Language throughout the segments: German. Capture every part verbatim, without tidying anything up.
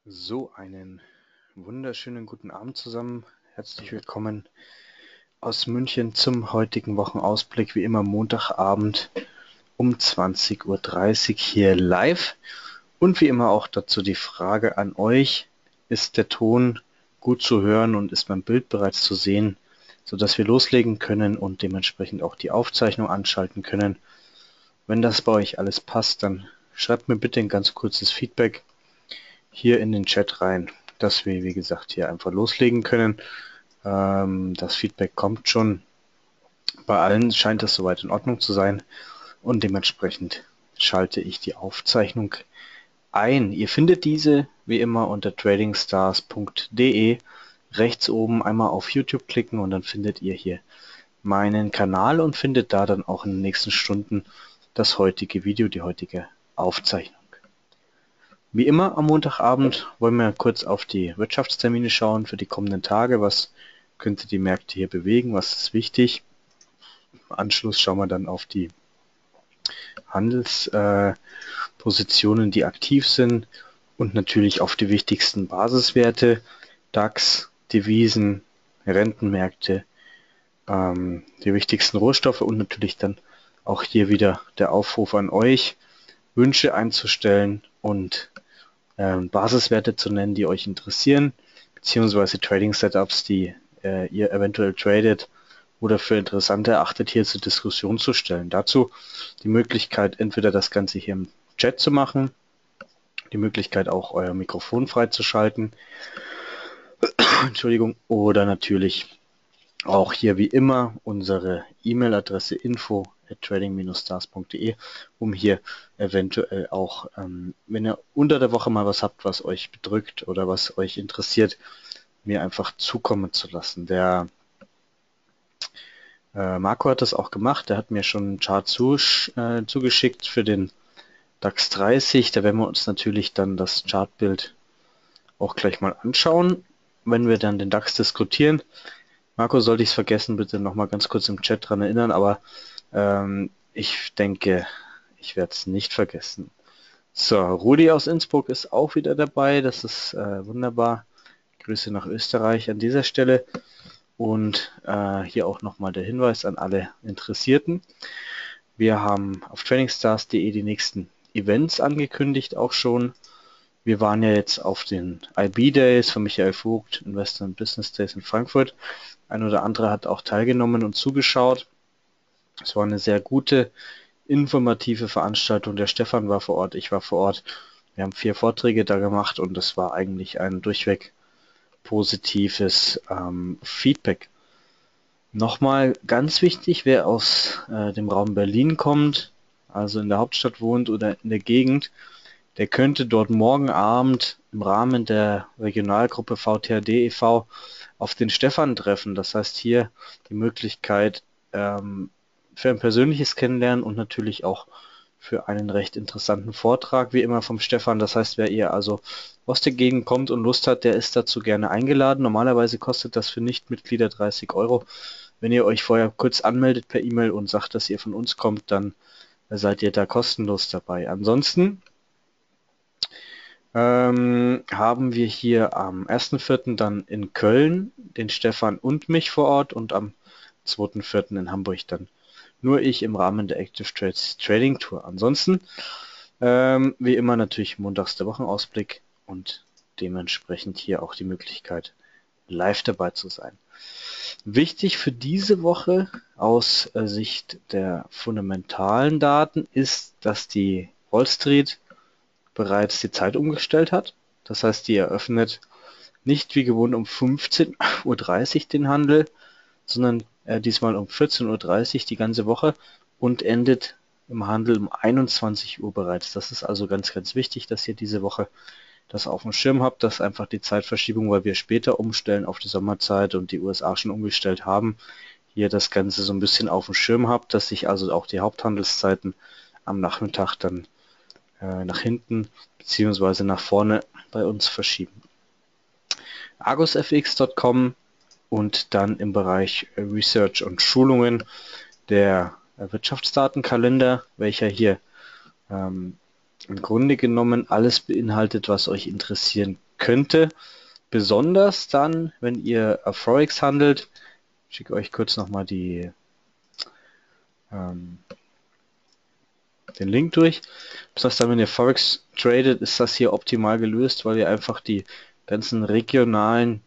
So, einen wunderschönen guten Abend zusammen. Herzlich willkommen aus München zum heutigen Wochenausblick. Wie immer Montagabend um zwanzig Uhr dreißig hier live. Und wie immer auch dazu die Frage an euch: Ist der Ton gut zu hören und ist mein Bild bereits zu sehen, sodass wir loslegen können und dementsprechend auch die Aufzeichnung anschalten können? Wenn das bei euch alles passt, dann schreibt mir bitte ein ganz kurzes Feedback hier in den Chat rein, dass wir, wie gesagt, hier einfach loslegen können. Ähm, das Feedback kommt schon. Bei allen scheint das soweit in Ordnung zu sein und dementsprechend schalte ich die Aufzeichnung ein. Ihr findet diese wie immer unter tradingstars punkt de. Rechts oben einmal auf YouTube klicken und dann findet ihr hier meinen Kanal und findet da dann auch in den nächsten Stunden das heutige Video, die heutige Aufzeichnung. Wie immer am Montagabend wollen wir kurz auf die Wirtschaftstermine schauen für die kommenden Tage. Was könnte die Märkte hier bewegen? Was ist wichtig? Im Anschluss schauen wir dann auf die Handelspositionen, äh, die aktiv sind und natürlich auf die wichtigsten Basiswerte, DAX, Devisen, Rentenmärkte, ähm, die wichtigsten Rohstoffe und natürlich dann auch hier wieder der Aufruf an euch, Wünsche einzustellen und ähm, Basiswerte zu nennen, die euch interessieren, beziehungsweise Trading-Setups, die äh, ihr eventuell tradet oder für interessant erachtet, hier zur Diskussion zu stellen. Dazu die Möglichkeit, entweder das Ganze hier im Chat zu machen, die Möglichkeit auch euer Mikrofon freizuschalten, Entschuldigung, oder natürlich auch hier wie immer unsere E-Mail-Adresse info at trading dash stars punkt de, um hier eventuell auch, ähm, wenn ihr unter der Woche mal was habt, was euch bedrückt oder was euch interessiert, mir einfach zukommen zu lassen. Der äh, Marco hat das auch gemacht, der hat mir schon einen Chart zu, äh, zugeschickt für den DAX dreißig. Da werden wir uns natürlich dann das Chartbild auch gleich mal anschauen, wenn wir dann den DAX diskutieren. Marco, sollte ich es vergessen, bitte nochmal ganz kurz im Chat dran erinnern, aber ähm, ich denke, ich werde es nicht vergessen. So, Rudi aus Innsbruck ist auch wieder dabei, das ist äh, wunderbar. Grüße nach Österreich an dieser Stelle und äh, hier auch nochmal der Hinweis an alle Interessierten. Wir haben auf tradingstars punkt de die nächsten Events angekündigt auch schon. Wir waren ja jetzt auf den I B Days von Michael Vogt, Investor and Business Days in Frankfurt. Ein oder andere hat auch teilgenommen und zugeschaut. Es war eine sehr gute, informative Veranstaltung. Der Stefan war vor Ort, ich war vor Ort. Wir haben vier Vorträge da gemacht und es war eigentlich ein durchweg positives ähm, Feedback. Nochmal ganz wichtig, wer aus äh, dem Raum Berlin kommt, also in der Hauptstadt wohnt oder in der Gegend, der könnte dort morgen Abend im Rahmen der Regionalgruppe V T H D e V auf den Stefan treffen. Das heißt hier die Möglichkeit ähm, für ein persönliches Kennenlernen und natürlich auch für einen recht interessanten Vortrag, wie immer vom Stefan. Das heißt, wer ihr also aus der Gegend kommt und Lust hat, der ist dazu gerne eingeladen. Normalerweise kostet das für Nichtmitglieder dreißig Euro. Wenn ihr euch vorher kurz anmeldet per E-Mail und sagt, dass ihr von uns kommt, dann seid ihr da kostenlos dabei. Ansonsten ähm, haben wir hier am ersten vierten dann in Köln den Stefan und mich vor Ort und am zweiten vierten in Hamburg dann nur ich im Rahmen der Active Trades Trading Tour. Ansonsten ähm, wie immer natürlich montags der Wochenausblick und dementsprechend hier auch die Möglichkeit, live dabei zu sein. Wichtig für diese Woche aus äh, Sicht der fundamentalen Daten ist, dass die Wall Street bereits die Zeit umgestellt hat. Das heißt, die eröffnet nicht wie gewohnt um fünfzehn Uhr dreißig den Handel, sondern äh, diesmal um vierzehn Uhr dreißig die ganze Woche und endet im Handel um einundzwanzig Uhr bereits. Das ist also ganz, ganz wichtig, dass ihr diese Woche das auf dem Schirm habt, dass einfach die Zeitverschiebung, weil wir später umstellen auf die Sommerzeit und die U S A schon umgestellt haben, hier das Ganze so ein bisschen auf dem Schirm habt, dass sich also auch die Haupthandelszeiten am Nachmittag dann äh, nach hinten beziehungsweise nach vorne bei uns verschieben. argus f x punkt com und dann im Bereich Research und Schulungen der Wirtschaftsdatenkalender, welcher hier ähm, im Grunde genommen alles beinhaltet, was euch interessieren könnte. Besonders dann, wenn ihr auf Forex handelt. Ich schicke euch kurz nochmal die ähm, den Link durch. Besonders dann, wenn ihr Forex tradet, ist das hier optimal gelöst, weil ihr einfach die ganzen regionalen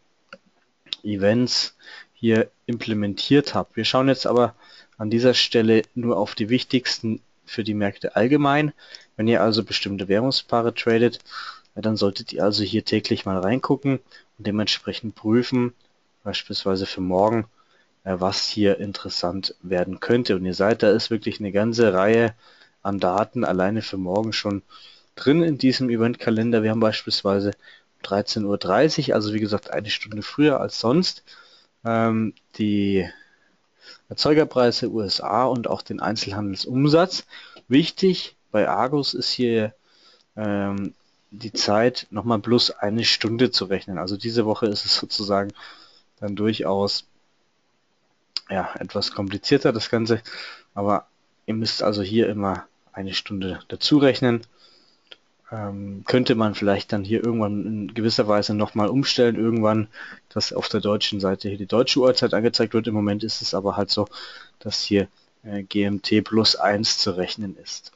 Events hier implementiert habt. Wir schauen jetzt aber an dieser Stelle nur auf die wichtigsten für die Märkte allgemein. Wenn ihr also bestimmte Währungspaare tradet, dann solltet ihr also hier täglich mal reingucken und dementsprechend prüfen, beispielsweise für morgen, was hier interessant werden könnte. Und ihr seid, da ist wirklich eine ganze Reihe an Daten alleine für morgen schon drin in diesem Eventkalender. Wir haben beispielsweise dreizehn Uhr dreißig, also wie gesagt eine Stunde früher als sonst, ähm, die Erzeugerpreise U S A und auch den Einzelhandelsumsatz. Wichtig bei Argus ist hier ähm, die Zeit nochmal plus eine Stunde zu rechnen. Also diese Woche ist es sozusagen dann durchaus ja, etwas komplizierter das Ganze, aber ihr müsst also hier immer eine Stunde dazu rechnen. Ähm, könnte man vielleicht dann hier irgendwann in gewisser Weise nochmal umstellen, irgendwann, dass auf der deutschen Seite hier die deutsche Uhrzeit angezeigt wird. Im Moment ist es aber halt so, dass hier äh, G M T plus eins zu rechnen ist.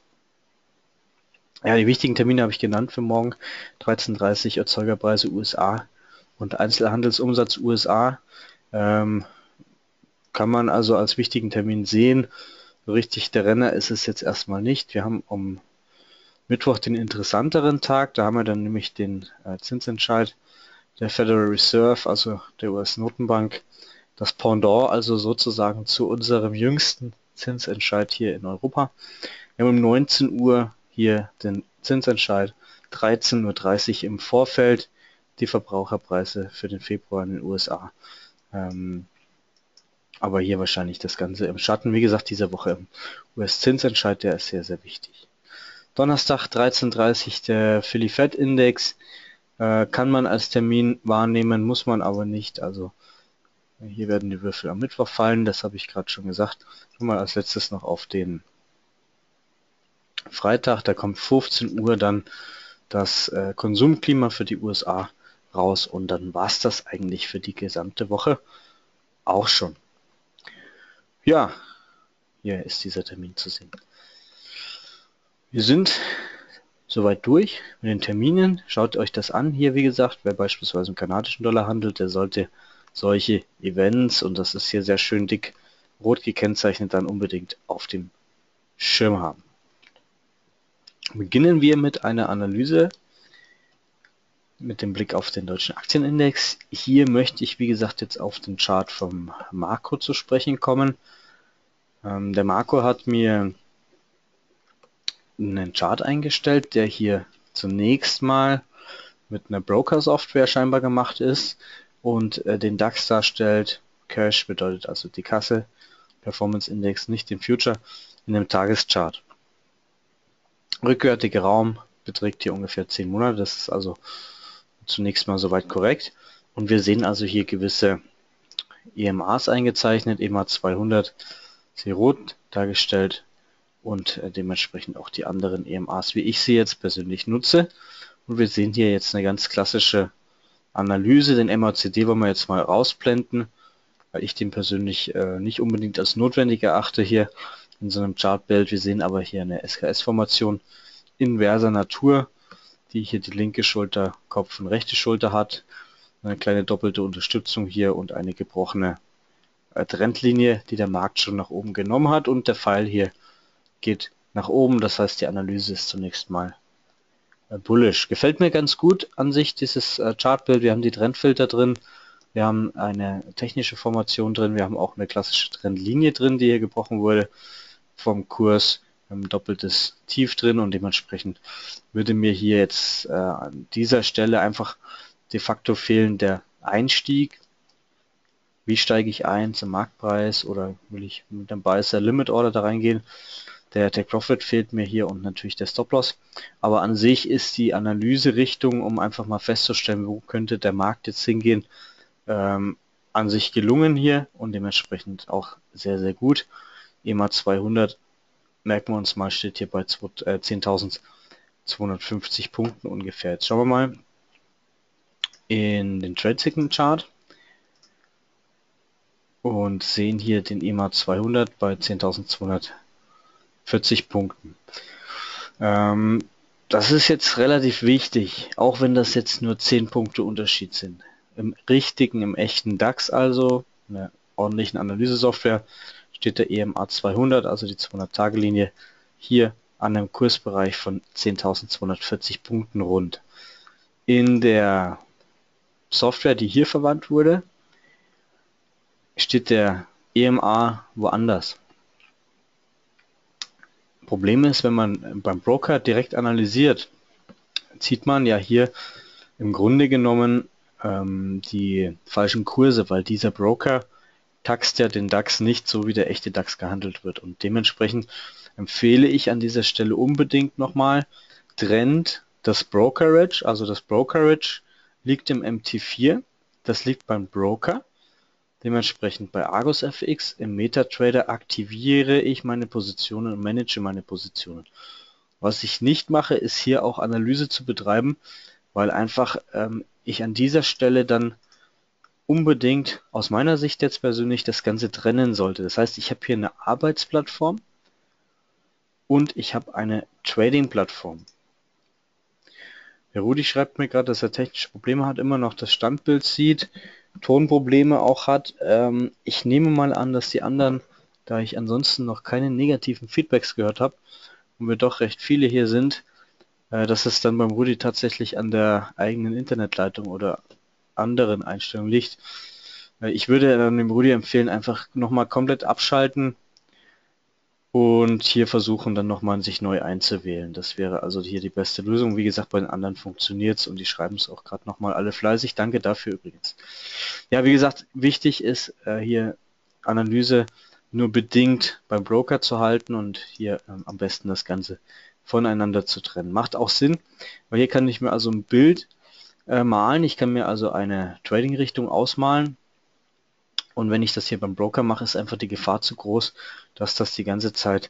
Ja, die wichtigen Termine habe ich genannt für morgen. dreizehn Uhr dreißig Erzeugerpreise U S A und Einzelhandelsumsatz U S A. Ähm, kann man also als wichtigen Termin sehen. So richtig der Renner ist es jetzt erstmal nicht. Wir haben um Mittwoch den interessanteren Tag. Da haben wir dann nämlich den äh, Zinsentscheid der Federal Reserve, also der U S-Notenbank. Das Pendant also sozusagen zu unserem jüngsten Zinsentscheid hier in Europa. Wir haben um neunzehn Uhr hier den Zinsentscheid, dreizehn Uhr dreißig im Vorfeld die Verbraucherpreise für den Februar in den U S A. Ähm, aber hier wahrscheinlich das Ganze im Schatten. Wie gesagt, diese Woche im U S-Zinsentscheid, der ist sehr, sehr wichtig. Donnerstag dreizehn Uhr dreißig der Philly Fed Index. Äh, kann man als Termin wahrnehmen, muss man aber nicht. Also hier werden die Würfel am Mittwoch fallen, das habe ich gerade schon gesagt. Schauen wir als letztes noch auf den Freitag. Da kommt fünfzehn Uhr dann das äh, Konsumklima für die U S A raus und dann war es das eigentlich für die gesamte Woche auch schon. Ja, hier ist dieser Termin zu sehen. Wir sind soweit durch mit den Terminen. Schaut euch das an. Hier, wie gesagt, wer beispielsweise im kanadischen Dollar handelt, der sollte solche Events, und das ist hier sehr schön dick rot gekennzeichnet, dann unbedingt auf dem Schirm haben. Beginnen wir mit einer Analyse mit dem Blick auf den deutschen Aktienindex. Hier möchte ich, wie gesagt, jetzt auf den Chart vom Marco zu sprechen kommen. Ähm, der Marco hat mir einen Chart eingestellt, der hier zunächst mal mit einer Broker-Software scheinbar gemacht ist und äh, den DAX darstellt. Cash bedeutet also die Kasse, Performance Index, nicht den Future, in einem Tageschart. Rückwärtiger Raum beträgt hier ungefähr zehn Monate, das ist also zunächst mal soweit korrekt. Und wir sehen also hier gewisse E M As eingezeichnet, E M A zweihundert, sehr rot dargestellt, und äh, dementsprechend auch die anderen E M As, wie ich sie jetzt persönlich nutze. Und wir sehen hier jetzt eine ganz klassische Analyse. Den M A C D wollen wir jetzt mal rausblenden, weil ich den persönlich äh, nicht unbedingt als notwendig erachte hier in so einem Chartbild. Wir sehen aber hier eine S K S-Formation inverser Natur, die hier die linke Schulter, Kopf und rechte Schulter hat. Eine kleine doppelte Unterstützung hier und eine gebrochene äh, Trendlinie, die der Markt schon nach oben genommen hat, und der Pfeil hier geht nach oben. Das heißt, die Analyse ist zunächst mal äh, bullish. Gefällt mir ganz gut an sich dieses äh, Chartbild. Wir haben die Trendfilter drin, wir haben eine technische Formation drin, wir haben auch eine klassische Trendlinie drin, die hier gebrochen wurde vom Kurs. Wir haben ein doppeltes Tief drin, und dementsprechend würde mir hier jetzt äh, an dieser Stelle einfach de facto fehlen der Einstieg. Wie steige ich ein zum Marktpreis, oder will ich mit dem Buy-Sell Limit Order da reingehen? Der Take Profit fehlt mir hier und natürlich der Stop-Loss. Aber an sich ist die Analyserichtung, um einfach mal festzustellen, wo könnte der Markt jetzt hingehen, ähm, an sich gelungen hier und dementsprechend auch sehr, sehr gut. E M A zweihundert, merken wir uns mal, steht hier bei zehntausendzweihundertfünfzig Punkten ungefähr. Jetzt schauen wir mal, in den Trade Signal Chart und sehen hier den E M A zweihundert bei zehntausendzweihundertvierzig Punkten. Ähm, das ist jetzt relativ wichtig, auch wenn das jetzt nur zehn Punkte Unterschied sind. Im richtigen, im echten DAX also, in der ordentlichen Analysesoftware, steht der E M A zweihundert, also die zweihundert-Tage-Linie, hier an einem Kursbereich von zehntausendzweihundertvierzig Punkten rund. In der Software, die hier verwandt wurde, steht der E M A woanders. Problem ist, wenn man beim Broker direkt analysiert, zieht man ja hier im Grunde genommen ähm, die falschen Kurse, weil dieser Broker taxt ja den DAX nicht so, wie der echte DAX gehandelt wird. Und dementsprechend empfehle ich an dieser Stelle unbedingt nochmal, trennt das Brokerage, also das Brokerage liegt im M T vier, das liegt beim Broker. Dementsprechend bei Argus F X im MetaTrader aktiviere ich meine Positionen und manage meine Positionen. Was ich nicht mache, ist hier auch Analyse zu betreiben, weil einfach ähm, ich an dieser Stelle dann unbedingt aus meiner Sicht jetzt persönlich das Ganze trennen sollte. Das heißt, ich habe hier eine Arbeitsplattform und ich habe eine Trading-Plattform. Der Rudi schreibt mir gerade, dass er technische Probleme hat, immer noch das Standbild sieht, Tonprobleme auch hat. Ähm, ich nehme mal an, dass die anderen, da ich ansonsten noch keine negativen Feedbacks gehört habe und wir doch recht viele hier sind, äh, dass es dann beim Rudi tatsächlich an der eigenen Internetleitung oder anderen Einstellungen liegt. Äh, ich würde dann dem Rudi empfehlen, einfach nochmal komplett abschalten und hier versuchen dann nochmal sich neu einzuwählen. Das wäre also hier die beste Lösung. Wie gesagt, bei den anderen funktioniert es und die schreiben es auch gerade nochmal alle fleißig. Danke dafür übrigens. Ja, wie gesagt, wichtig ist äh, hier Analyse nur bedingt beim Broker zu halten und hier ähm, am besten das Ganze voneinander zu trennen. Macht auch Sinn, weil hier kann ich mir also ein Bild äh, malen. Ich kann mir also eine Trading-Richtung ausmalen. Und wenn ich das hier beim Broker mache, ist einfach die Gefahr zu groß, dass das die ganze Zeit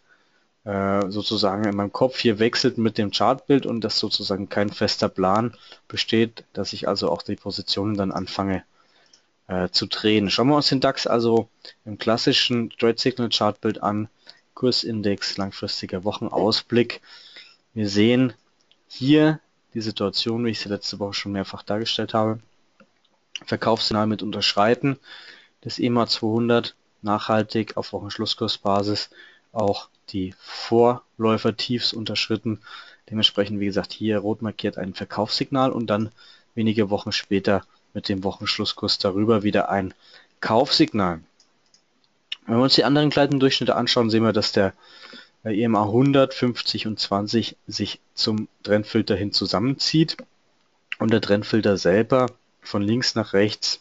äh, sozusagen in meinem Kopf hier wechselt mit dem Chartbild und dass sozusagen kein fester Plan besteht, dass ich also auch die Positionen dann anfange äh, zu drehen. Schauen wir uns den DAX also im klassischen Trade Signal Chartbild an. Kursindex, langfristiger Wochenausblick. Wir sehen hier die Situation, wie ich sie letzte Woche schon mehrfach dargestellt habe. Verkaufssignal mit Unterschreiten des E M A zweihundert, nachhaltig auf Wochenschlusskursbasis auch die Vorläufer-Tiefs unterschritten. Dementsprechend, wie gesagt, hier rot markiert ein Verkaufssignal und dann wenige Wochen später mit dem Wochenschlusskurs darüber wieder ein Kaufsignal. Wenn wir uns die anderen gleitenden Durchschnitte anschauen, sehen wir, dass der E M A hundert, fünfzig und zwanzig sich zum Trendfilter hin zusammenzieht und der Trendfilter selber von links nach rechts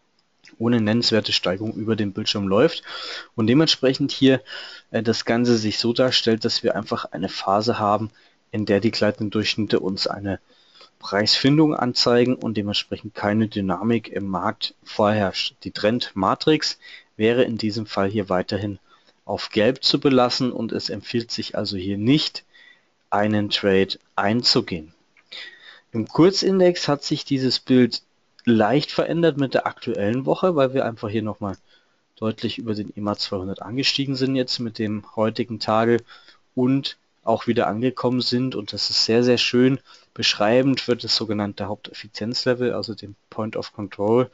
ohne nennenswerte Steigung über den Bildschirm läuft und dementsprechend hier äh, das Ganze sich so darstellt, dass wir einfach eine Phase haben, in der die gleitenden Durchschnitte uns eine Preisfindung anzeigen und dementsprechend keine Dynamik im Markt vorherrscht. Die Trendmatrix wäre in diesem Fall hier weiterhin auf Gelb zu belassen und es empfiehlt sich also hier nicht, einen Trade einzugehen. Im Kurzindex hat sich dieses Bild leicht verändert mit der aktuellen Woche, weil wir einfach hier nochmal deutlich über den E M A zweihundert angestiegen sind jetzt mit dem heutigen Tage und auch wieder angekommen sind und das ist sehr, sehr schön beschreibend für das sogenannte Haupteffizienzlevel, also den Point of Control,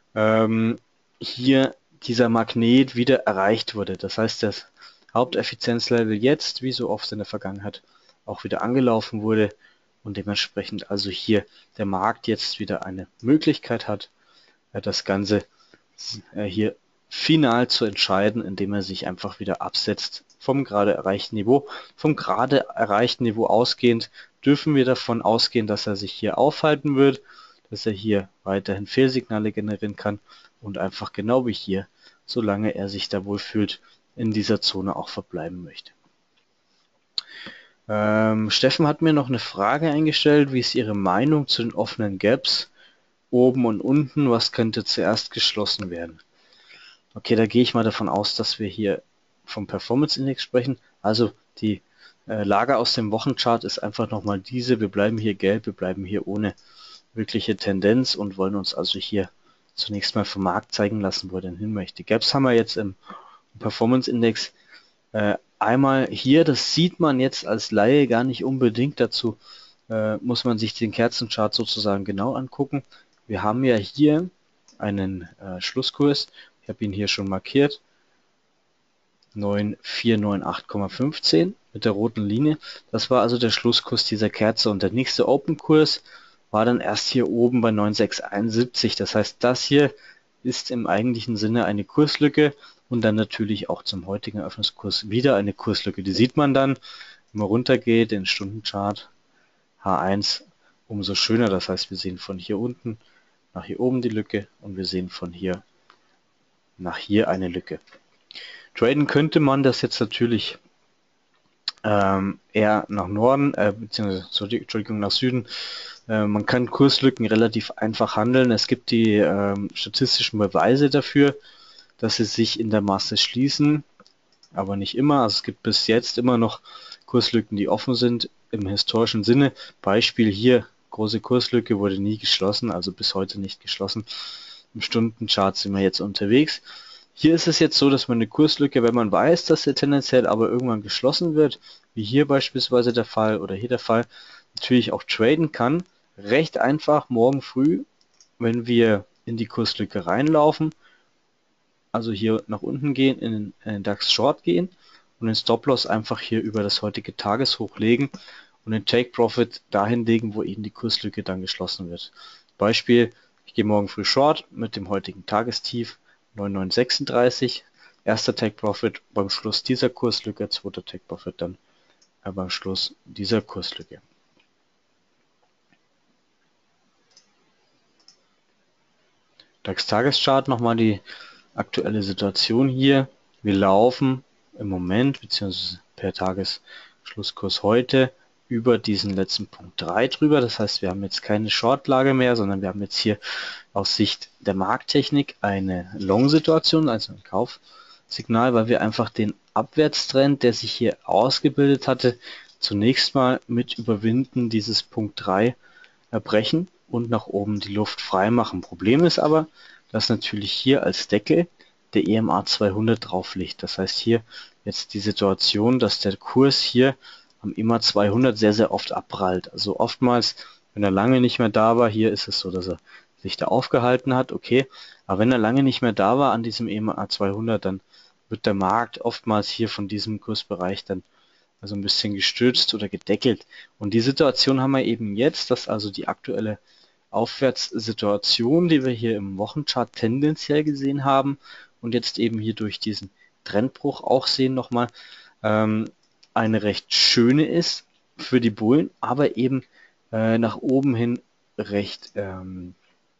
ähm, hier dieser Magnet wieder erreicht wurde. Das heißt, das Haupteffizienzlevel jetzt, wie so oft in der Vergangenheit, auch wieder angelaufen wurde und dementsprechend also hier der Markt jetzt wieder eine Möglichkeit hat, das Ganze hier final zu entscheiden, indem er sich einfach wieder absetzt vom gerade erreichten Niveau. Vom gerade erreichten Niveau ausgehend dürfen wir davon ausgehen, dass er sich hier aufhalten wird, dass er hier weiterhin Fehlsignale generieren kann und einfach genau wie hier, solange er sich da wohlfühlt, in dieser Zone auch verbleiben möchte. Ähm, Steffen hat mir noch eine Frage eingestellt, wie ist Ihre Meinung zu den offenen Gaps oben und unten, was könnte zuerst geschlossen werden? Okay, da gehe ich mal davon aus, dass wir hier vom Performance Index sprechen. Also die äh, Lage aus dem Wochenchart ist einfach nochmal diese, wir bleiben hier gelb, wir bleiben hier ohne wirkliche Tendenz und wollen uns also hier zunächst mal vom Markt zeigen lassen, wo er denn hin möchte. Gaps haben wir jetzt im Performance Index äh, einmal hier, das sieht man jetzt als Laie gar nicht unbedingt, dazu äh, muss man sich den Kerzenchart sozusagen genau angucken. Wir haben ja hier einen äh, Schlusskurs, ich habe ihn hier schon markiert, neun vier neun acht Komma fünfzehn mit der roten Linie. Das war also der Schlusskurs dieser Kerze und der nächste Open-Kurs war dann erst hier oben bei neun sechs einundsiebzig. Das heißt, das hier ist im eigentlichen Sinne eine Kurslücke und dann natürlich auch zum heutigen Eröffnungskurs wieder eine Kurslücke. Die sieht man dann, wenn man runtergeht, den Stundenchart H eins, umso schöner. Das heißt, wir sehen von hier unten nach hier oben die Lücke und wir sehen von hier nach hier eine Lücke. Traden könnte man das jetzt natürlich ähm, eher nach Norden, äh, beziehungsweise Entschuldigung, nach Süden. Äh, man kann Kurslücken relativ einfach handeln. Es gibt die ähm, statistischen Beweise dafür, dass sie sich in der Masse schließen, aber nicht immer. Also es gibt bis jetzt immer noch Kurslücken, die offen sind im historischen Sinne. Beispiel hier, große Kurslücke wurde nie geschlossen, also bis heute nicht geschlossen. Im Stundenchart sind wir jetzt unterwegs. Hier ist es jetzt so, dass man eine Kurslücke, wenn man weiß, dass sie tendenziell aber irgendwann geschlossen wird, wie hier beispielsweise der Fall oder hier der Fall, natürlich auch traden kann. Recht einfach morgen früh, wenn wir in die Kurslücke reinlaufen, also hier nach unten gehen, in den, in den DAX Short gehen und den Stop-Loss einfach hier über das heutige Tageshoch legen und den Take-Profit dahin legen, wo eben die Kurslücke dann geschlossen wird. Beispiel, ich gehe morgen früh Short mit dem heutigen Tagestief neun neun sechsunddreißig, erster Take-Profit beim Schluss dieser Kurslücke, zweiter Take-Profit dann äh, beim Schluss dieser Kurslücke. DAX-Tageschart, nochmal die aktuelle Situation hier. Wir laufen im Moment, beziehungsweise per Tagesschlusskurs heute, über diesen letzten Punkt drei drüber. Das heißt, wir haben jetzt keine Shortlage mehr, sondern wir haben jetzt hier aus Sicht der Markttechnik eine Long-Situation, also ein Kaufsignal, weil wir einfach den Abwärtstrend, der sich hier ausgebildet hatte, zunächst mal mit Überwinden dieses Punkt drei erbrechen und nach oben die Luft frei machen. Problem ist aber, dass natürlich hier als Deckel der E M A zweihundert drauf liegt. Das heißt hier jetzt die Situation, dass der Kurs hier am E M A zweihundert sehr, sehr oft abprallt. Also oftmals, wenn er lange nicht mehr da war, hier ist es so, dass er sich da aufgehalten hat, okay. Aber wenn er lange nicht mehr da war an diesem E M A zweihundert, dann wird der Markt oftmals hier von diesem Kursbereich dann also ein bisschen gestützt oder gedeckelt. Und die Situation haben wir eben jetzt, dass also die aktuelle Aufwärtssituation, die wir hier im Wochenchart tendenziell gesehen haben und jetzt eben hier durch diesen Trendbruch auch sehen nochmal, ähm, eine recht schöne ist für die Bullen, aber eben äh, nach oben hin recht ähm,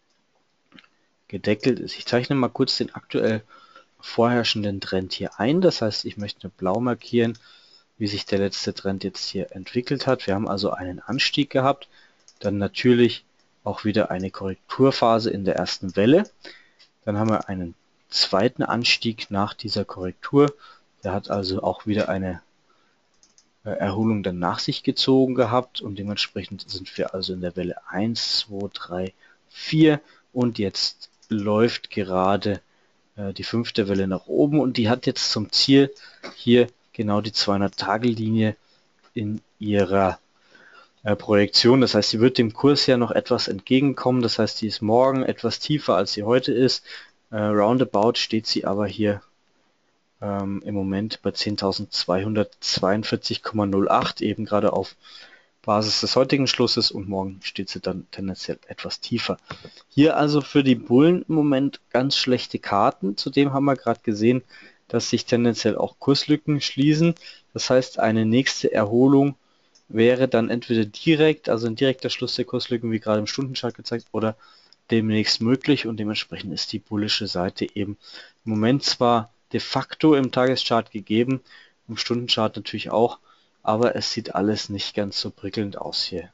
gedeckelt ist. Ich zeichne mal kurz den aktuell vorherrschenden Trend hier ein. Das heißt, ich möchte blau markieren, wie sich der letzte Trend jetzt hier entwickelt hat. Wir haben also einen Anstieg gehabt, dann natürlich auch wieder eine Korrekturphase in der ersten Welle. Dann haben wir einen zweiten Anstieg nach dieser Korrektur. Der hat also auch wieder eine Erholung dann nach sich gezogen gehabt und dementsprechend sind wir also in der Welle eins, zwei, drei, vier und jetzt läuft gerade äh, die fünfte Welle nach oben und die hat jetzt zum Ziel hier genau die zweihundert-Tage-Linie in ihrer äh, Projektion. Das heißt, sie wird dem Kurs ja noch etwas entgegenkommen. Das heißt, die ist morgen etwas tiefer, als sie heute ist. Äh, roundabout steht sie aber hier ähm, im Moment bei zehntausendzweihundertzweiundvierzig Komma null acht, eben gerade auf Basis des heutigen Schlusses und morgen steht sie dann tendenziell etwas tiefer. Hier also für die Bullen im Moment ganz schlechte Karten. Zudem haben wir gerade gesehen, dass sich tendenziell auch Kurslücken schließen. Das heißt, eine nächste Erholung wäre dann entweder direkt, also ein direkter Schluss der Kurslücken, wie gerade im Stundenchart gezeigt, oder demnächst möglich und dementsprechend ist die bullische Seite eben im Moment zwar de facto im Tageschart gegeben, im Stundenchart natürlich auch, aber es sieht alles nicht ganz so prickelnd aus hier.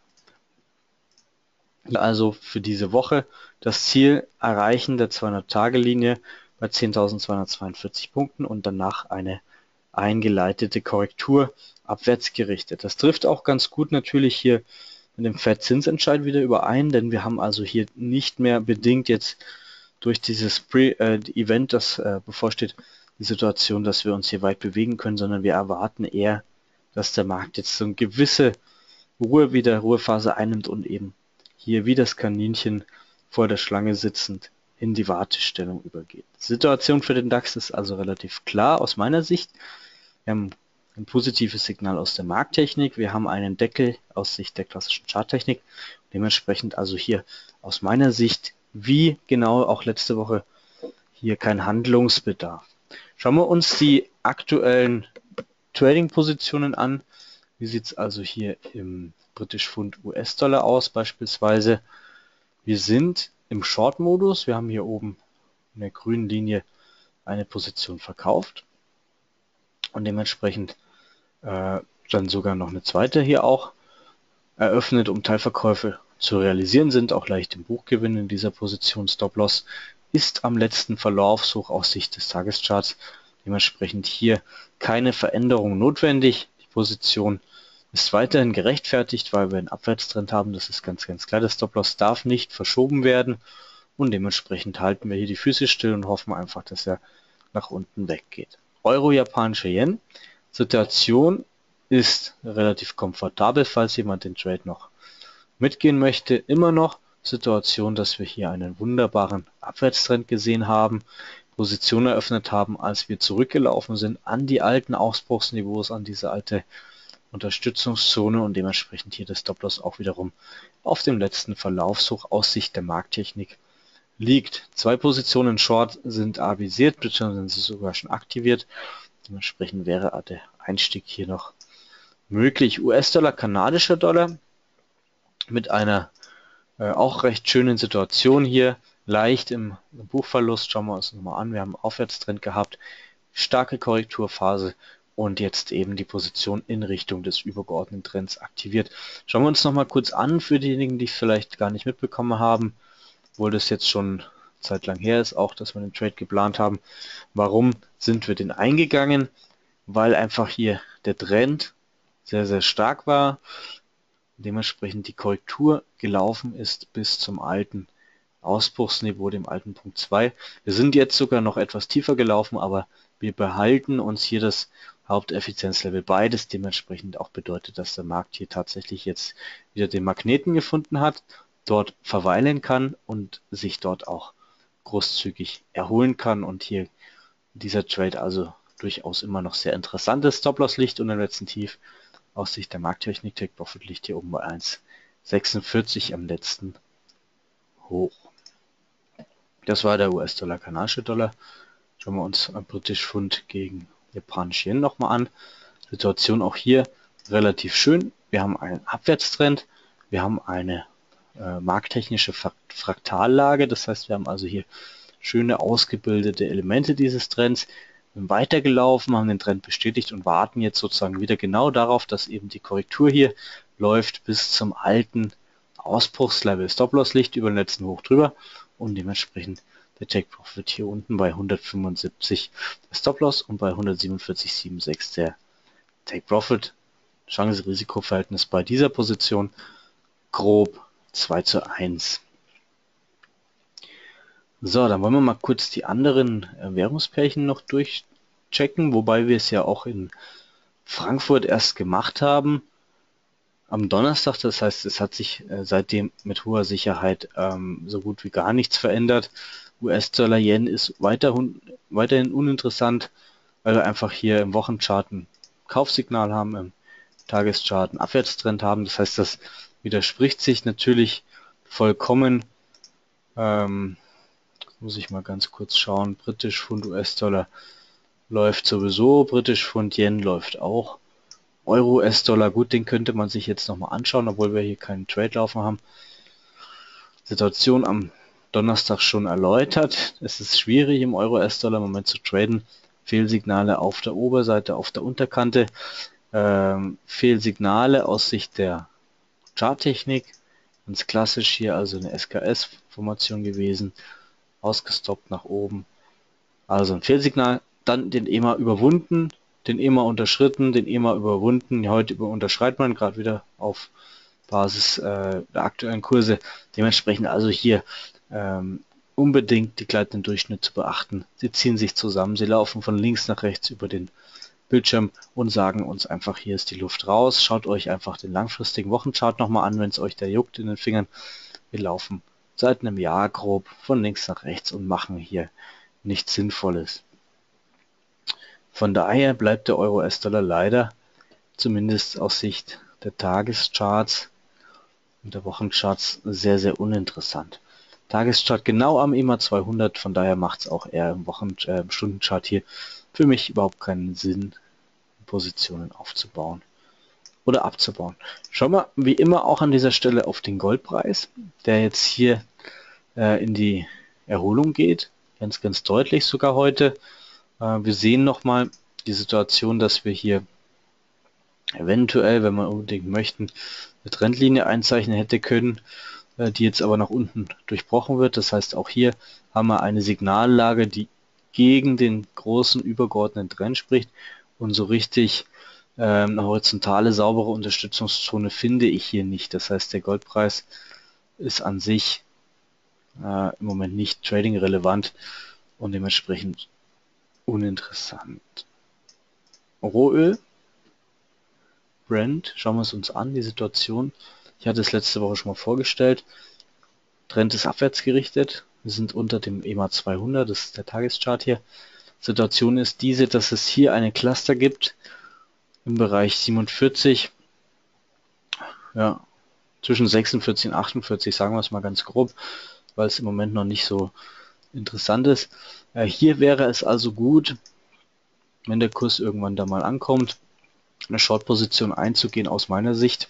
Also für diese Woche das Ziel erreichen der zweihundert-Tage-Linie bei zehntausendzweihundertzweiundvierzig Punkten und danach eine eingeleitete Korrektur abwärts gerichtet. Das trifft auch ganz gut natürlich hier mit dem Fed-Zinsentscheid wieder überein, denn wir haben also hier nicht mehr bedingt jetzt durch dieses Pre äh, Event, das äh, bevorsteht, die Situation, dass wir uns hier weit bewegen können, sondern wir erwarten eher, dass der Markt jetzt so eine gewisse Ruhe wieder, Ruhephase einnimmt und eben hier wie das Kaninchen vor der Schlange sitzend in die Wartestellung übergeht. Die Situation für den DAX ist also relativ klar aus meiner Sicht. Wir haben ein positives Signal aus der Markttechnik. Wir haben einen Deckel aus Sicht der klassischen Charttechnik. Dementsprechend also hier aus meiner Sicht, wie genau auch letzte Woche, hier kein Handlungsbedarf. Schauen wir uns die aktuellen Trading-Positionen an. Wie sieht es also hier im British Pfund U S-Dollar aus beispielsweise? Wir sind im Short-Modus. Wir haben hier oben in der grünen Linie eine Position verkauft und dementsprechend äh, dann sogar noch eine zweite hier auch eröffnet, um Teilverkäufe zu realisieren, sind auch leicht im Buchgewinn in dieser Position. Stop-Loss ist am letzten Verlaufshoch aus Sicht des Tagescharts. Dementsprechend hier keine Veränderung notwendig. Die Position ist weiterhin gerechtfertigt, weil wir einen Abwärtstrend haben. Das ist ganz, ganz klar. Der Stop-Loss darf nicht verschoben werden und dementsprechend halten wir hier die Füße still und hoffen einfach, dass er nach unten weggeht. Euro, japanische Yen. Situation ist relativ komfortabel, falls jemand den Trade noch mitgehen möchte. Immer noch Situation, dass wir hier einen wunderbaren Abwärtstrend gesehen haben, Position eröffnet haben, als wir zurückgelaufen sind an die alten Ausbruchsniveaus, an diese alte Unterstützungszone und dementsprechend hier das Stop-Loss auch wiederum auf dem letzten Verlaufshoch aus Sicht der Markttechnik liegt. Zwei Positionen Short sind avisiert, beziehungsweise sind sogar schon aktiviert. Dementsprechend wäre der Einstieg hier noch möglich. U S-Dollar, kanadischer Dollar mit einer äh, auch recht schönen Situation hier. Leicht im Buchverlust. Schauen wir uns nochmal an. Wir haben einen Aufwärtstrend gehabt, starke Korrekturphase und jetzt eben die Position in Richtung des übergeordneten Trends aktiviert. Schauen wir uns nochmal kurz an für diejenigen, die es vielleicht gar nicht mitbekommen haben, obwohl das jetzt schon zeitlang her ist, auch dass wir den Trade geplant haben. Warum sind wir den eingegangen? Weil einfach hier der Trend sehr, sehr stark war, dementsprechend die Korrektur gelaufen ist bis zum alten Ausbruchsniveau, dem alten Punkt zwei. Wir sind jetzt sogar noch etwas tiefer gelaufen, aber wir behalten uns hier das Haupteffizienzlevel beides, dementsprechend auch bedeutet, dass der Markt hier tatsächlich jetzt wieder den Magneten gefunden hat, dort verweilen kann und sich dort auch großzügig erholen kann und hier dieser Trade also durchaus immer noch sehr interessant ist. Stop-Loss liegt unter dem letzten Tief aus Sicht der Markttechnik. Take Profit liegt hier oben bei eins Komma sechsundvierzig am letzten Hoch. Das war der U S-Dollar, kanadische Dollar. Schauen wir uns British Pfund gegen japanische Yen nochmal an. Situation auch hier relativ schön. Wir haben einen Abwärtstrend. Wir haben eine äh, markttechnische Fraktallage. Das heißt, wir haben also hier schöne ausgebildete Elemente dieses Trends. Wir sind weitergelaufen, haben den Trend bestätigt und warten jetzt sozusagen wieder genau darauf, dass eben die Korrektur hier läuft bis zum alten Ausbruchslevel. Stop-Loss liegt über den letzten Hoch drüber und dementsprechend der Take Profit hier unten bei hundertfünfundsiebzig der Stop-Loss und bei hundertsiebenundvierzig Komma sechsundsiebzig der Take Profit. Chance-Risiko-Verhältnis bei dieser Position grob zwei zu eins. So, dann wollen wir mal kurz die anderen Währungspärchen noch durchchecken, wobei wir es ja auch in Frankfurt erst gemacht haben am Donnerstag. Das heißt, es hat sich äh, seitdem mit hoher Sicherheit ähm, so gut wie gar nichts verändert. U S-Dollar Yen ist weiter, weiterhin uninteressant, weil wir einfach hier im Wochenchart ein Kaufsignal haben, im Tageschart einen Abwärtstrend haben. Das heißt, das widerspricht sich natürlich vollkommen. Ähm, muss ich mal ganz kurz schauen. British Pfund U S-Dollar läuft sowieso, British Pfund Yen läuft auch. Euro U S-Dollar, gut, den könnte man sich jetzt nochmal anschauen, obwohl wir hier keinen Trade laufen haben. Situation am Donnerstag schon erläutert. Es ist schwierig im Euro U S-Dollar im Moment zu traden. Fehlsignale auf der Oberseite, auf der Unterkante. Ähm, Fehlsignale aus Sicht der Charttechnik. Ganz klassisch hier also eine S K S-Formation gewesen. Ausgestoppt nach oben. Also ein Fehlsignal. Dann den E M A überwunden. Den E M A unterschritten, den E M A überwunden. Heute unterschreitet man gerade wieder auf Basis äh, der aktuellen Kurse. Dementsprechend also hier ähm, unbedingt die gleitenden Durchschnitte zu beachten. Sie ziehen sich zusammen, sie laufen von links nach rechts über den Bildschirm und sagen uns einfach, hier ist die Luft raus. Schaut euch einfach den langfristigen Wochenchart nochmal an, wenn es euch da juckt in den Fingern. Wir laufen seit einem Jahr grob von links nach rechts und machen hier nichts Sinnvolles. Von daher bleibt der Euro-U S-Dollar leider, zumindest aus Sicht der Tagescharts und der Wochencharts, sehr, sehr uninteressant. Tageschart genau am E M A zweihundert, von daher macht es auch eher im Wochen äh, im Stundenchart hier für mich überhaupt keinen Sinn, Positionen aufzubauen oder abzubauen. Schauen wir wie immer auch an dieser Stelle auf den Goldpreis, der jetzt hier äh, in die Erholung geht, ganz, ganz deutlich sogar heute. Äh, wir sehen nochmal die Situation, dass wir hier eventuell, wenn wir unbedingt möchten, eine Trendlinie einzeichnen hätte können, äh, die jetzt aber nach unten durchbrochen wird. Das heißt, auch hier haben wir eine Signallage, die gegen den großen übergeordneten Trend spricht, und so richtig ähm, eine horizontale, saubere Unterstützungszone finde ich hier nicht. Das heißt, der Goldpreis ist an sich äh, im Moment nicht trading relevant und dementsprechend uninteressant. Rohöl, Brent, schauen wir es uns an, die Situation. Ich hatte es letzte Woche schon mal vorgestellt. Trend ist abwärts gerichtet. Wir sind unter dem E M A zweihundert, das ist der Tageschart hier. Situation ist diese, dass es hier eine Cluster gibt im Bereich siebenundvierzig, ja, zwischen sechsundvierzig und achtundvierzig, sagen wir es mal ganz grob, weil es im Moment noch nicht so interessant ist. Äh, hier wäre es also gut, wenn der Kurs irgendwann da mal ankommt, eine Short-Position einzugehen aus meiner Sicht.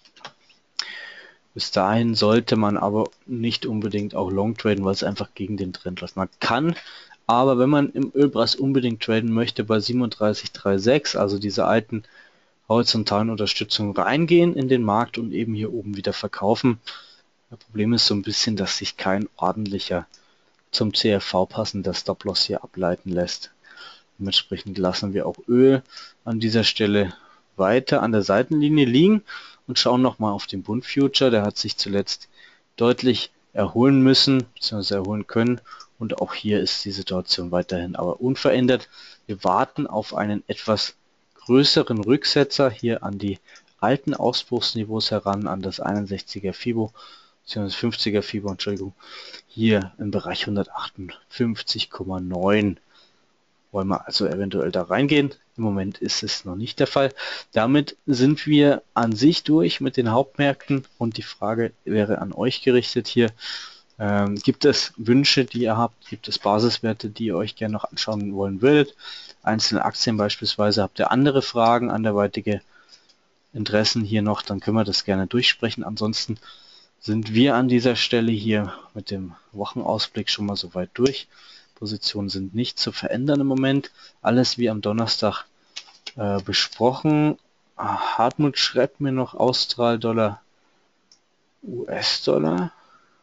Bis dahin sollte man aber nicht unbedingt auch long traden, weil es einfach gegen den Trend läuft. Man kann, aber wenn man im Ölpreis unbedingt traden möchte, bei siebenunddreißig Komma sechsunddreißig, also diese alten horizontalen Unterstützungen, reingehen in den Markt und eben hier oben wieder verkaufen. Das Problem ist so ein bisschen, dass sich kein ordentlicher, zum C R V passender Stop-Loss hier ableiten lässt. Dementsprechend lassen wir auch Öl an dieser Stelle weiter an der Seitenlinie liegen und schauen nochmal auf den Bund Future. Der hat sich zuletzt deutlich erholen müssen, bzw. erholen können, und auch hier ist die Situation weiterhin aber unverändert. Wir warten auf einen etwas größeren Rücksetzer hier an die alten Ausbruchsniveaus heran, an das einundsechziger Fibo, bzw. fünfziger Fibo, Entschuldigung, hier im Bereich hundertachtundfünfzig Komma neun. Wollen wir also eventuell da reingehen. Im Moment ist es noch nicht der Fall. Damit sind wir an sich durch mit den Hauptmärkten und die Frage wäre an euch gerichtet hier. Ähm, gibt es Wünsche, die ihr habt? Gibt es Basiswerte, die ihr euch gerne noch anschauen wollen würdet? Einzelne Aktien beispielsweise. Habt ihr andere Fragen, anderweitige Interessen hier noch? Dann können wir das gerne durchsprechen. Ansonsten sind wir an dieser Stelle hier mit dem Wochenausblick schon mal soweit durch. Positionen sind nicht zu verändern im Moment. Alles wie am Donnerstag äh, besprochen. Hartmut schreibt mir noch Austral-Dollar, U S-Dollar.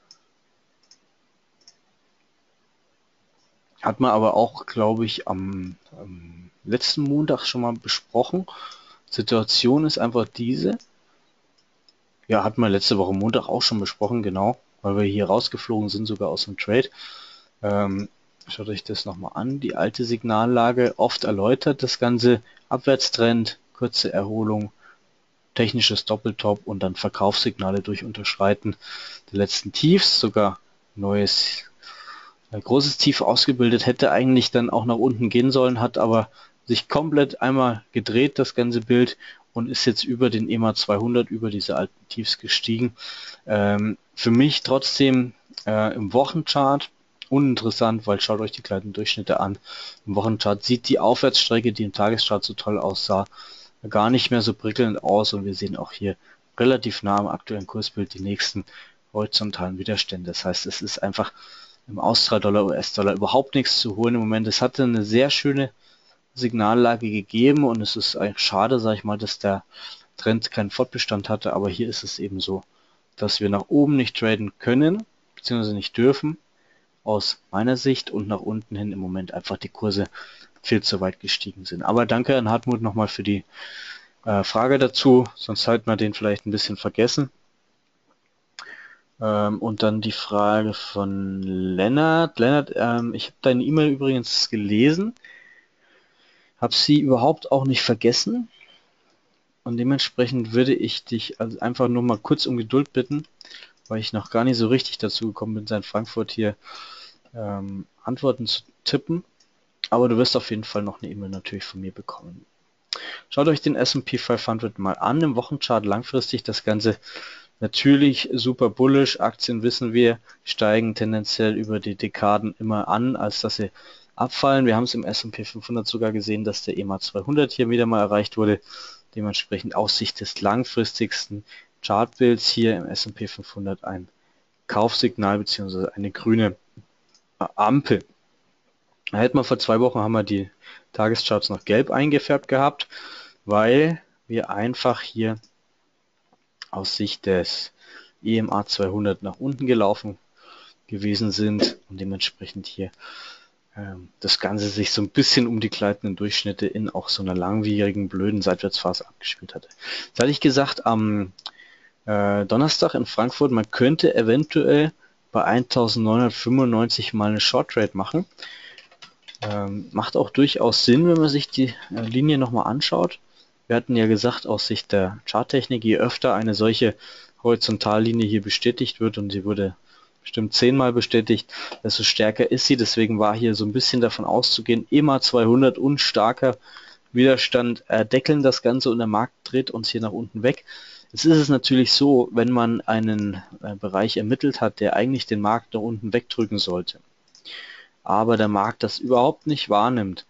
Hat man aber auch, glaube ich, am, am letzten Montag schon mal besprochen. Situation ist einfach diese. Ja, hat man letzte Woche Montag auch schon besprochen, genau, weil wir hier rausgeflogen sind, sogar aus dem Trade. Ähm, Schaut euch das nochmal an. Die alte Signallage, oft erläutert das Ganze. Abwärtstrend, kurze Erholung, technisches Doppeltop und dann Verkaufssignale durch Unterschreiten der letzten Tiefs. Sogar neues, ein großes Tief ausgebildet, hätte eigentlich dann auch nach unten gehen sollen, hat aber sich komplett einmal gedreht, das ganze Bild, und ist jetzt über den E M A zweihundert, über diese alten Tiefs gestiegen. Ähm, für mich trotzdem äh, im Wochenchart uninteressant, weil schaut euch die kleinen Durchschnitte an. Im Wochenchart sieht die Aufwärtsstrecke, die im Tageschart so toll aussah, gar nicht mehr so prickelnd aus, und wir sehen auch hier relativ nah am aktuellen Kursbild die nächsten horizontalen Widerstände. Das heißt, es ist einfach im Austral-Dollar, U S-Dollar überhaupt nichts zu holen im Moment. Es hatte eine sehr schöne Signallage gegeben und es ist eigentlich schade, sage ich mal, dass der Trend keinen Fortbestand hatte, aber hier ist es eben so, dass wir nach oben nicht traden können, beziehungsweise nicht dürfen, aus meiner Sicht, und nach unten hin im Moment einfach die Kurse viel zu weit gestiegen sind. Aber danke an Hartmut nochmal für die äh, Frage dazu, sonst halten wir den vielleicht ein bisschen vergessen. Ähm, und dann die Frage von Lennart. Lennart, ähm, ich habe deine E-Mail übrigens gelesen, habe sie überhaupt auch nicht vergessen und dementsprechend würde ich dich also einfach nur mal kurz um Geduld bitten, weil ich noch gar nicht so richtig dazu gekommen bin, seit Frankfurt hier ähm, Antworten zu tippen. Aber du wirst auf jeden Fall noch eine E-Mail natürlich von mir bekommen. Schaut euch den S und P fünfhundert mal an, im Wochenchart langfristig das Ganze natürlich super bullish. Aktien wissen wir, steigen tendenziell über die Dekaden immer an, als dass sie abfallen. Wir haben es im S und P fünfhundert sogar gesehen, dass der E M A zweihundert hier wieder mal erreicht wurde. Dementsprechend aus Sicht des langfristigsten Chartbilds hier im S und P fünfhundert ein Kaufsignal bzw. eine grüne Ampel. Da hätten wir vor zwei Wochen haben wir die Tagescharts noch gelb eingefärbt gehabt, weil wir einfach hier aus Sicht des E M A zweihundert nach unten gelaufen gewesen sind und dementsprechend hier ähm, das Ganze sich so ein bisschen um die gleitenden Durchschnitte in auch so einer langwierigen, blöden Seitwärtsphase abgespielt hatte. Jetzt hatte ich gesagt, am äh, Donnerstag in Frankfurt, man könnte eventuell bei eintausendneunhundertfünfundneunzig mal eine Short Trade machen. Ähm, macht auch durchaus Sinn, wenn man sich die äh, Linie nochmal anschaut. Wir hatten ja gesagt, aus Sicht der Charttechnik, je öfter eine solche Horizontallinie hier bestätigt wird, und sie wurde bestimmt zehnmal bestätigt, desto stärker ist sie. Deswegen war hier so ein bisschen davon auszugehen, E M A zweihundert und starker Widerstand äh, deckeln das Ganze und der Markt dreht uns hier nach unten weg. Jetzt ist es natürlich so, wenn man einen äh, Bereich ermittelt hat, der eigentlich den Markt nach unten wegdrücken sollte, aber der Markt das überhaupt nicht wahrnimmt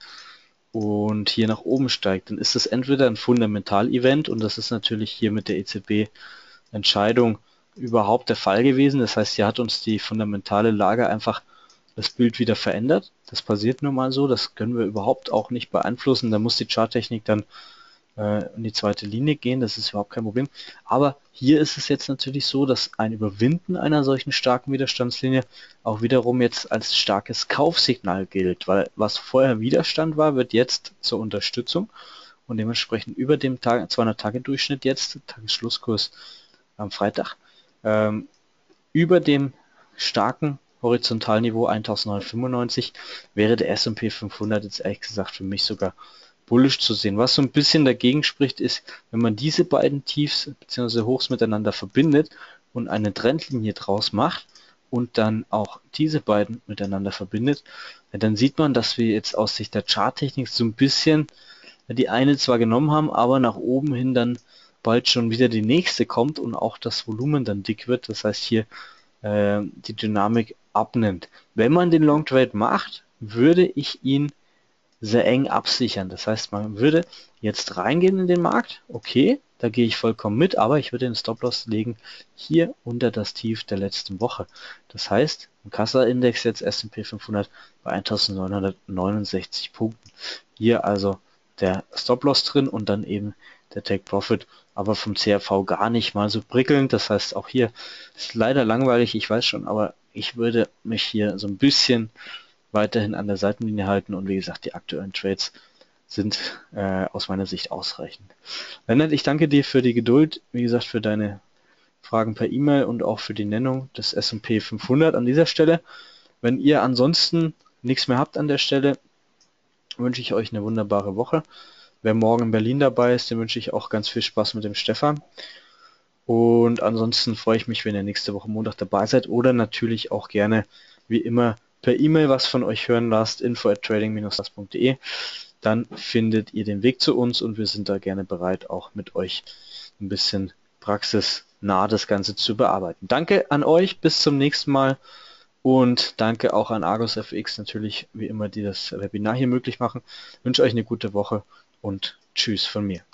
und hier nach oben steigt, dann ist das entweder ein Fundamental-Event, und das ist natürlich hier mit der E Z B-Entscheidung überhaupt der Fall gewesen. Das heißt, hier hat uns die fundamentale Lage einfach das Bild wieder verändert. Das passiert nun mal so, das können wir überhaupt auch nicht beeinflussen. Da muss die Charttechnik dann äh, in die zweite Linie gehen, das ist überhaupt kein Problem. Aber hier ist es jetzt natürlich so, dass ein Überwinden einer solchen starken Widerstandslinie auch wiederum jetzt als starkes Kaufsignal gilt, weil was vorher Widerstand war, wird jetzt zur Unterstützung und dementsprechend über dem zweihundert-Tage-Durchschnitt jetzt, Tagesschlusskurs am Freitag, ähm, über dem starken Horizontalniveau eintausendneunhundertfünfundneunzig wäre der S und P fünfhundert jetzt ehrlich gesagt für mich sogar bullish zu sehen. Was so ein bisschen dagegen spricht, ist, wenn man diese beiden Tiefs bzw. Hochs miteinander verbindet und eine Trendlinie draus macht und dann auch diese beiden miteinander verbindet, dann sieht man, dass wir jetzt aus Sicht der Charttechnik so ein bisschen die eine zwar genommen haben, aber nach oben hin dann bald schon wieder die nächste kommt und auch das Volumen dann dick wird. Das heißt hier äh, die Dynamik abnimmt. Wenn man den Long Trade macht, würde ich ihn sehr eng absichern. Das heißt, man würde jetzt reingehen in den Markt, okay, da gehe ich vollkommen mit, aber ich würde den Stop-Loss legen hier unter das Tief der letzten Woche. Das heißt, im Kassa-Index jetzt S und P fünfhundert bei eintausendneunhundertneunundsechzig Punkten. Hier also der Stop-Loss drin und dann eben der Take-Profit, aber vom C R V gar nicht mal so prickelnd. Das heißt, auch hier ist leider langweilig, ich weiß schon, aber ich würde mich hier so ein bisschen weiterhin an der Seitenlinie halten und wie gesagt, die aktuellen Trades sind äh, aus meiner Sicht ausreichend. Lennart, ich danke dir für die Geduld, wie gesagt, für deine Fragen per E-Mail und auch für die Nennung des S und P fünfhundert an dieser Stelle. Wenn ihr ansonsten nichts mehr habt an der Stelle, wünsche ich euch eine wunderbare Woche. Wer morgen in Berlin dabei ist, dem wünsche ich auch ganz viel Spaß mit dem Stefan. Und ansonsten freue ich mich, wenn ihr nächste Woche Montag dabei seid oder natürlich auch gerne, wie immer, per E-Mail was von euch hören lasst, info at trading dash punkt de. Dann findet ihr den Weg zu uns und wir sind da gerne bereit, auch mit euch ein bisschen praxisnah das Ganze zu bearbeiten. Danke an euch, bis zum nächsten Mal und danke auch an Argus F X natürlich, wie immer, die das Webinar hier möglich machen. Ich wünsche euch eine gute Woche und tschüss von mir.